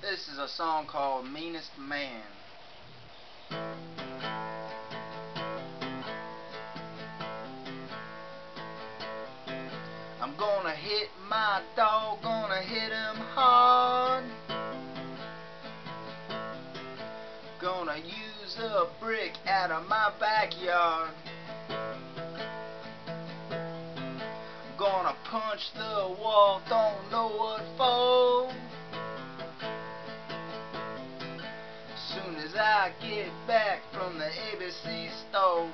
This is a song called Meanest Man. I'm gonna hit my dog, gonna hit him hard. Gonna use a brick out of my backyard. Gonna punch the wall, don't know what for. Soon as I get back from the ABC store.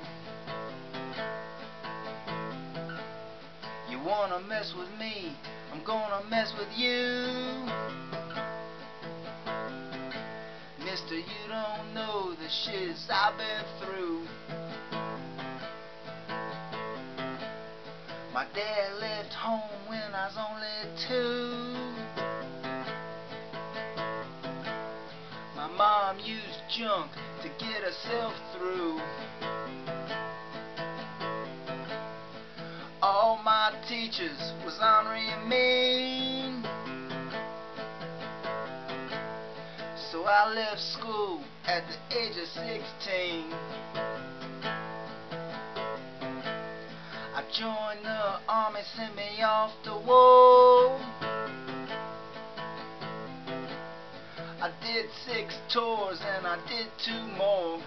You wanna mess with me, I'm gonna mess with you. Mister, you don't know the shiz I've been through. My dad left home when I was only 2. My mom used junk to get herself through. All my teachers was honoring me, so I left school at the age of 16. I joined the army, sent me off to war. I did 6 tours and I did 2 more.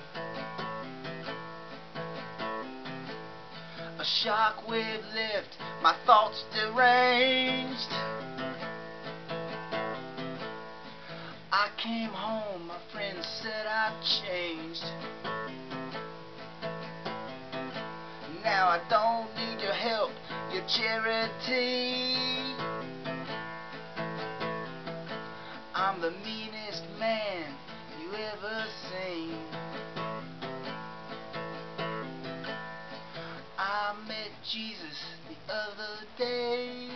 A shockwave left, my thoughts deranged. I came home, my friends said I'd changed. Now I don't need your help, your charity. I'm the meanest man you ever seen. I met Jesus the other day.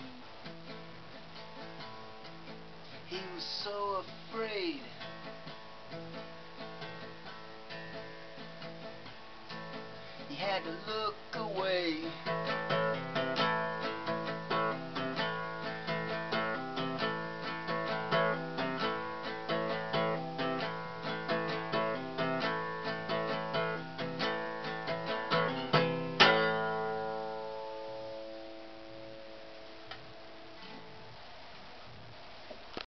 He was so afraid. He had to look away.